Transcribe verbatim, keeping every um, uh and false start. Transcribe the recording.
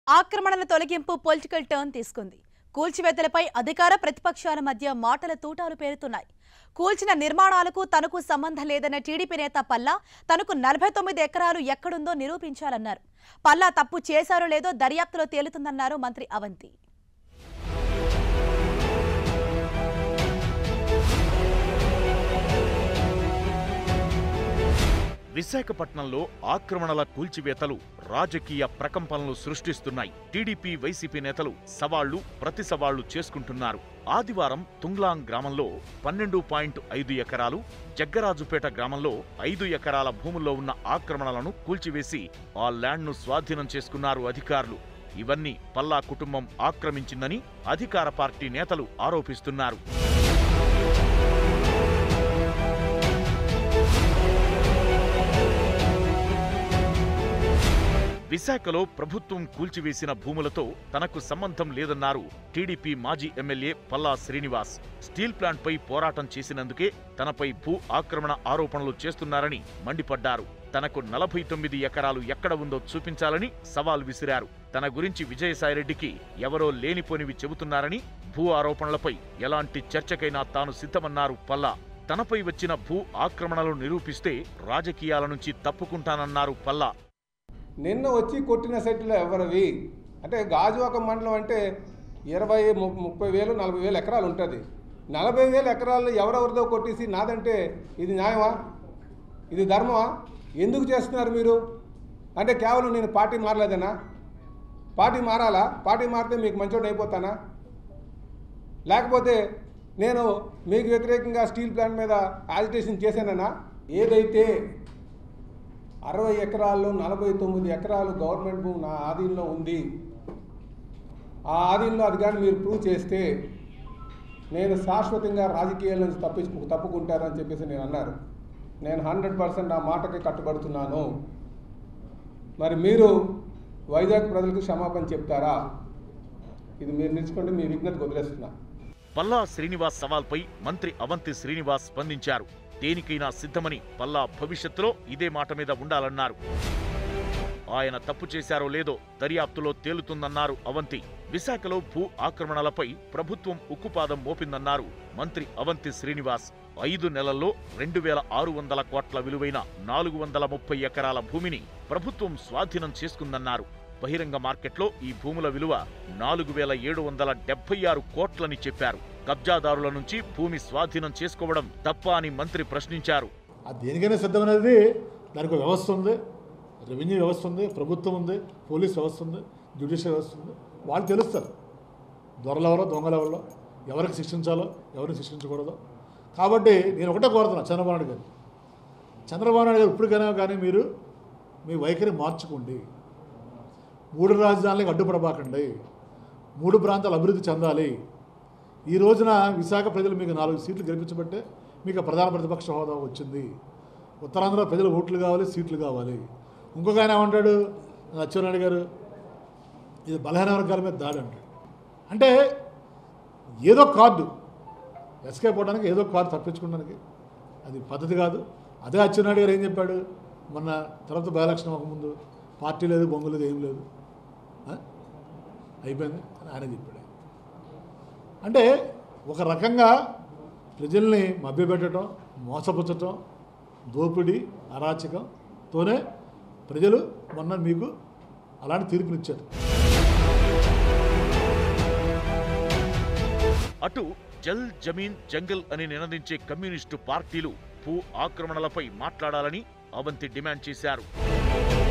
ఆక్రమణల తొలగింపు political turn తీసుకుంది. కూల్చివేతలపై అధికార ప్రతిపక్షాల మధ్య మాటల తూటాలు పేరుతున్నాయి. కూల్చిన నిర్మాణాలకు తనకు సంబంధం లేదన్న టీడీపీ నేత పల్లా తనకు నలభై తొమ్మిది ఎకరాలు ఎక్కడుందో నిరూపించాలన్నారు. పల్లా తప్పు చేశారో లేదో దర్యాప్తులో తేలుతుందన్నారు మంత్రి అవంతి. విశాఖపట్నంలో ఆక్రమణల కూల్చివేతలు రాజకీయ ప్రకంపనలు సృష్టిస్తున్నాయి. టీడీపీ వైసీపీ నేతలు సవాళ్లు ప్రతి సవాళ్లు చేసుకుంటున్నారు. ఆదివారం తుంగ్లాంగ్ గ్రామంలో పన్నెండు పాయింట్ ఐదు ఎకరాలు, జగ్గరాజుపేట గ్రామంలో ఐదు ఎకరాల భూముల్లో ఉన్న ఆక్రమణలను కూల్చివేసి ఆ ల్యాండ్ను స్వాధీనం చేసుకున్నారు అధికారులు. ఇవన్నీ పల్లా కుటుంబం ఆక్రమించిందని అధికార పార్టీ నేతలు ఆరోపిస్తున్నారు. విశాఖలో ప్రభుత్వం కూల్చివేసిన భూములతో తనకు సంబంధం లేదన్నారు టీడీపీ మాజీ ఎమ్మెల్యే పల్లా శ్రీనివాస్. స్టీల్ ప్లాంట్పై పోరాటం చేసినందుకే తనపై భూ ఆక్రమణ ఆరోపణలు చేస్తున్నారని మండిపడ్డారు. తనకు నలభై తొమ్మిది ఎకరాలు ఎక్కడ ఉందో చూపించాలని సవాల్ విసిరారు. తన గురించి విజయసాయిరెడ్డికి ఎవరో లేనిపోనివి చెబుతున్నారని, భూ ఆరోపణలపై ఎలాంటి చర్చకైనా తాను సిద్ధమన్నారు పల్లా. తనపై వచ్చిన భూ ఆక్రమణలు నిరూపిస్తే రాజకీయాల నుంచి తప్పుకుంటానన్నారు పల్లా. నిన్న వచ్చి కొట్టిన సెట్లు ఎవరివి అంటే, గాజువాక మండలం అంటే ఇరవై ముప్పై వేలు నలభై వేలు ఎకరాలు ఉంటుంది. నలభై వేల ఎకరాలు ఎవరెవరిదో కొట్టేసి నాదంటే ఇది న్యాయమా? ఇది ధర్మమా? ఎందుకు చేస్తున్నారు మీరు? అంటే కేవలం నేను పార్టీ మారలేదనా? పార్టీ మారాలా? పార్టీ మారితే మీకు మంచోడు అయిపోతానా? లేకపోతే నేను మీకు వ్యతిరేకంగా స్టీల్ ప్లాంట్ మీద యాజిటేషన్ చేశానన్నా? ఏదైతే అరవై ఎకరాల్లో నలభై తొమ్మిది ఎకరాలు గవర్నమెంట్ భూమి నా ఆధీనంలో ఉంది, ఆ ఆధీనంలో అది కానీ మీరు ప్రూవ్ చేస్తే నేను శాశ్వతంగా రాజకీయాల నుంచి తప్పించు తప్పుకుంటారని చెప్పేసి నేను అన్నారు. నేను హండ్రెడ్ పర్సెంట్ ఆ మాటకి కట్టుబడుతున్నాను. మరి మీరు వైజాగ్ ప్రజలకు క్షమాపణ చెప్తారా? ఇది మీరు నిలుచుకుంటే మీ విజ్ఞతకు వదిలేస్తున్నా. పల్లా శ్రీనివాస్ సవాల్పై మంత్రి అవంతి శ్రీనివాస్ స్పందించారు. దేనికైనా సిద్ధమని పల్లా భవిష్యత్తులో ఇదే మాట మీద ఉండాలన్నారు. ఆయన తప్పు చేశారో లేదో దర్యాప్తులో తేలుతుందన్నారు అవంతి. విశాఖలో భూ ఆక్రమణలపై ప్రభుత్వం ఉక్కుపాదం మోపిందన్నారు మంత్రి అవంతి శ్రీనివాస్. ఐదు నెలల్లో రెండు వేల ఆరు వందల కోట్ల విలువైన నాలుగు వందల ముప్పై ఎకరాల భూమిని ప్రభుత్వం స్వాధీనం చేసుకుందన్నారు. బహిరంగ మార్కెట్లో ఈ భూముల విలువ నాలుగు వేల ఏడు వందల డెబ్బై ఆరు కోట్లని చెప్పారు. కబ్జాదారుల నుంచి భూమి స్వాధీనం చేసుకోవడం తప్ప అని మంత్రి ప్రశ్నించారు. దేనికైనా సిద్ధమనేది దానికి వ్యవస్థ ఉంది, రెవెన్యూ వ్యవస్థ ఉంది, ప్రభుత్వం ఉంది, పోలీస్ వ్యవస్థ ఉంది, జ్యుడిషియల్ వ్యవస్థ ఉంది. వాళ్ళు తెలుస్తారు దొరలెవరో దొంగలెవరో, ఎవరికి శిక్షించాలో ఎవరికి శిక్షించకూడదో. కాబట్టి నేను ఒకటే కోరుతున్నా చంద్రబాబు నాయుడు గారు, చంద్రబాబు నాయుడు గారు ఇప్పటికైనా కానీ మీరు మీ వైఖరి మార్చుకోండి. మూడు రాజధానులకు అడ్డుపడబాకండి. మూడు ప్రాంతాలు అభివృద్ధి చెందాలి. ఈ రోజున విశాఖ ప్రజలు మీకు నాలుగు సీట్లు గెలిపించబట్టే మీకు ప్రధాన ప్రతిపక్ష హోదా వచ్చింది. ఉత్తరాంధ్ర ప్రజలు ఓట్లు కావాలి, సీట్లు కావాలి. ఇంకొక ఆయన ఏమంటాడు అచ్చెన్నాయుడు గారు, ఇది బలహీన వర్గాల మీద దాడి అంటాడు. అంటే ఏదో కార్డు ఎస్కేప్ అవ్వడానికి, ఏదో కార్డు తప్పించుకోవడానికి అది పద్ధతి కాదు. అదే అచ్చెన్నాయుడు గారు ఏం చెప్పాడు మొన్న తర్వాత బై ఎలక్షన్ అవ్వకముందు, పార్టీ లేదు, బొంగు లేదు, ఏం లేదు, అయిపోయింది అని ఆయన చెప్పాడు. అంటే ఒక రకంగా ప్రజల్ని మభ్యపెట్టడం, మోసపుచ్చటం, దోపిడీ, అరాచకంతోనే ప్రజలు మొన్న మీకు అలాంటి తీర్పునిచ్చారు. అటు జల్ జమీన్ జంగల్ అని నినదించే కమ్యూనిస్టు పార్టీలు భూ ఆక్రమణలపై మాట్లాడాలని అవంతి డిమాండ్ చేశారు.